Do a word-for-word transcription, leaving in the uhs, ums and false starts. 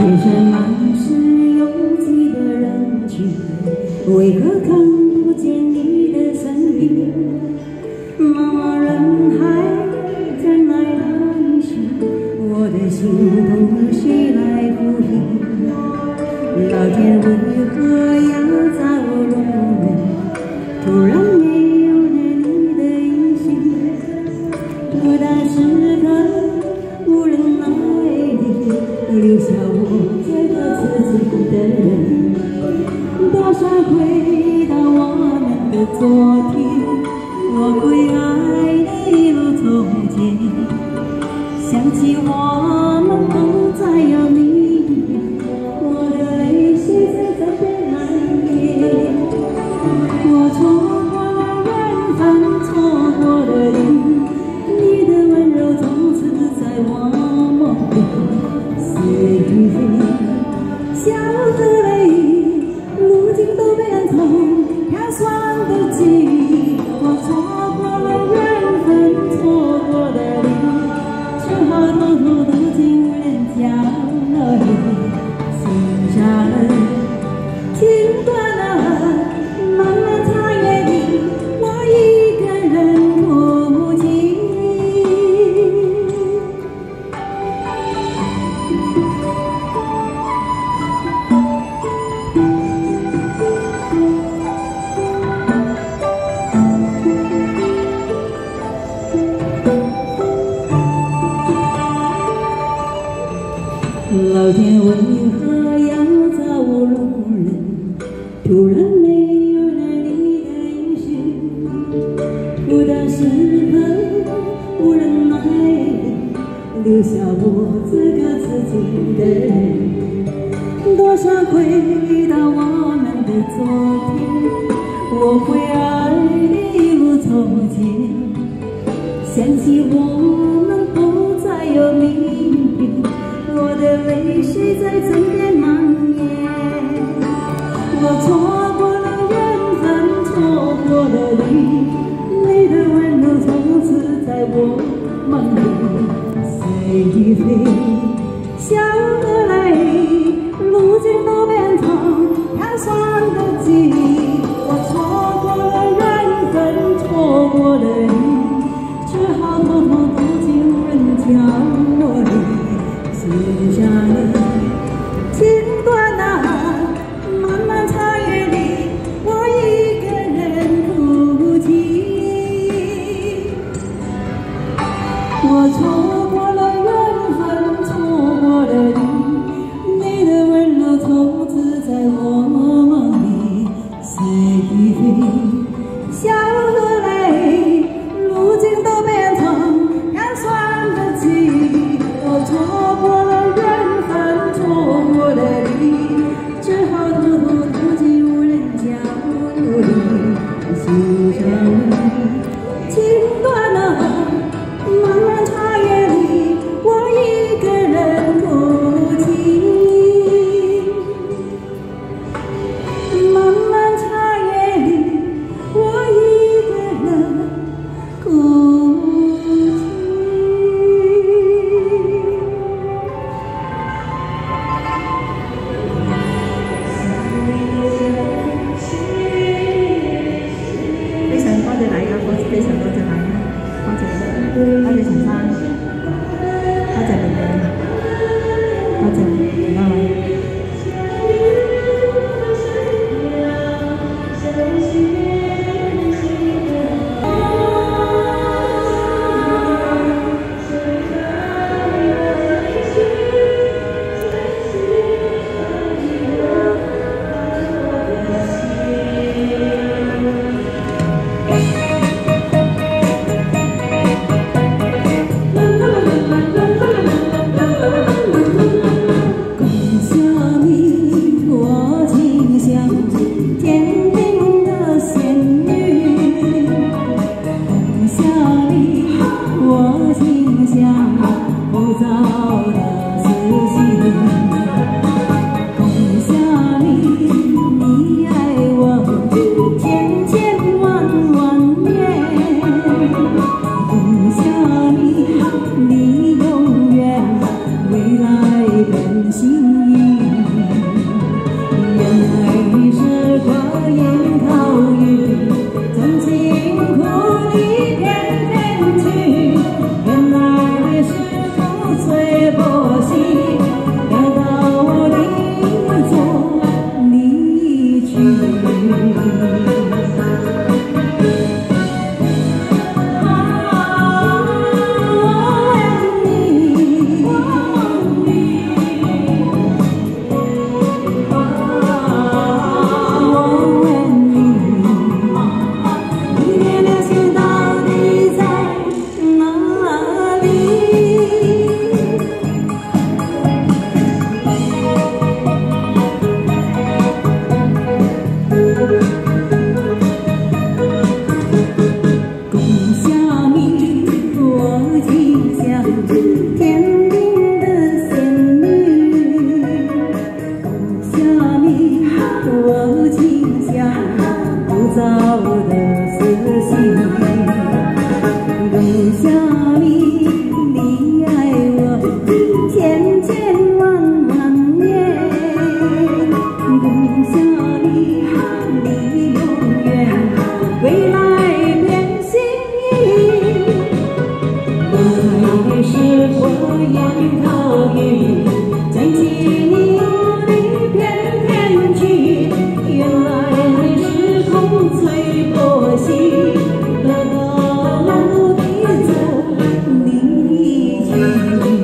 为什么是拥挤的人群？为何看不见你的身影？茫茫人海，人来人去，我的心痛谁来抚平？老天为何要造容人？突然没有了你的音讯，孤单时刻无人来理，留下我这个自己的人。多少回到我们的昨天，我会爱你一如从前。想起我们不再有明天，我的泪水在这边蔓延。我错过了缘分，错过了你，你的温柔从此在我梦里。岁月笑和泪，如今都变成飘散的记忆。我错过了缘分，错过了你，只好偷偷躲进无人角落里。心上了，情断了，漫漫长夜里，我一个人哭泣。老天为何要造容人？突然没有了你的音讯，孤单时刻无人来理，留下我这个自己的人。多少回到我们的昨天，我会爱你一如从前。想起我们不再有明天，我的泪水在嘴边蔓延。我错过了缘分，错过了你，你的温柔从此在我梦里。岁月笑和泪，如今都变成飘散的记忆。我错过了缘分，错过了你，只好偷偷躲进无人角落里。心上了，情断了，漫漫长夜里，我一个人哭泣。我错过了缘分，错过了你，你的温柔从此在我梦里。岁月笑和泪，如今都变成飘散的记忆。我错过了缘分，错过了你，只好偷偷躲进无人角落里。心上了，情断了，漫漫长夜里，我一个人哭泣。漫漫长夜里，我一个人哭泣。非常多謝大家，非常多謝大家，多謝多謝陳生，多謝你哋，多謝各位。你永远未来更幸运。 千千万万年，共下你，你永远未来变心意。来时火焰烤鱼，再起你我的翩翩曲。原来你是空吹波兮，得到的走离去。